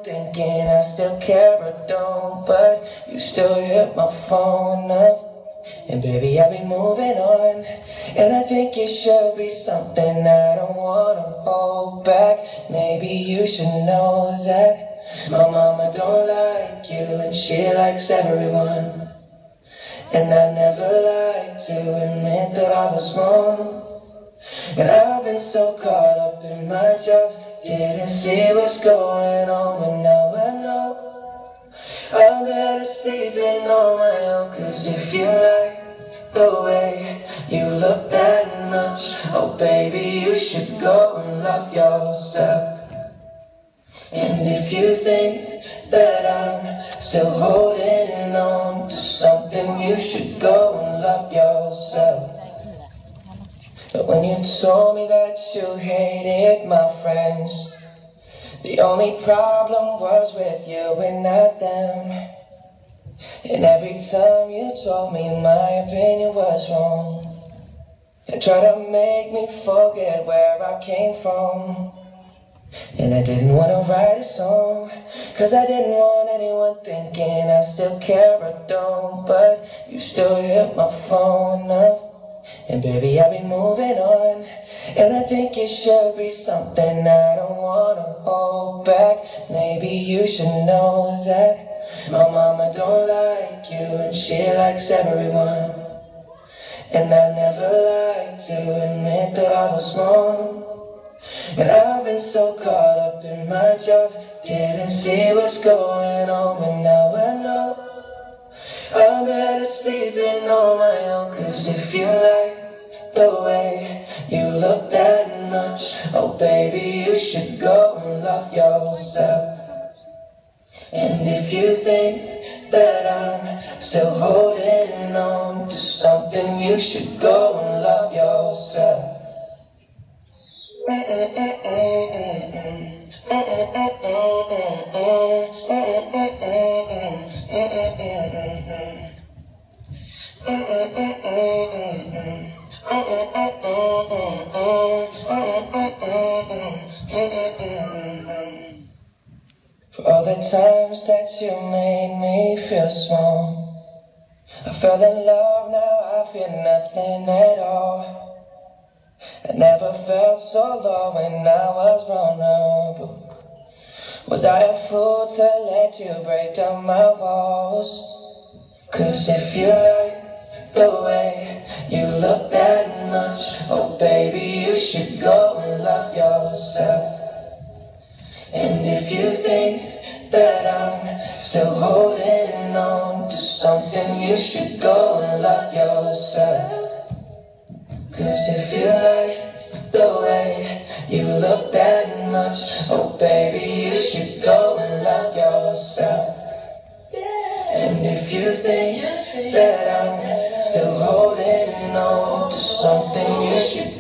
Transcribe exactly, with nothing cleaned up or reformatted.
thinking I still care or don't, but you still hit my phone up. And baby, I've been moving on, and I think it should be something I don't wanna hold back. Maybe you should know that my mama don't like you, and she likes everyone. And I never like to admit that I was wrong. And I've been so caught up in my job, didn't see what's going on, but now I know I'm better sleeping on my own. Cause if you like the way you look that much, oh baby, you should go and love yourself. And if you think that I'm still holding on to something, you should go and love yourself. But when you told me that you hated my friends, the only problem was with you and not them. And every time you told me my opinion was wrong, and tried to make me forget where I came from. And I didn't want to write a song, cause I didn't want anyone thinking I still care or don't, but you still hit my phone up. And baby, I've been moving on, and I think it should be something I don't wanna hold back. Maybe you should know that my mama don't like you, and she likes everyone. And I never like to admit that I was wrong. And I've been so caught up in my job, didn't see what's going on, but now I know I'm better sleeping on my own. Cause if you like the way you look that much, oh baby, you should go and love yourself. And if you think that I'm still holding on to something, you should go and love yourself. For all the times that you made me feel small, I fell in love, now I feel nothing at all. I never felt so low when I was vulnerable. Was I a fool to let you break down my walls? Cause if you like the way you look that much, oh baby, you should go and love yourself. And if you think that I'm still holding on to something, you should go and love yourself. Cause if you like the way you look that much, oh baby, you should go and love yourself. And if you think that I'm still holding on to something, you should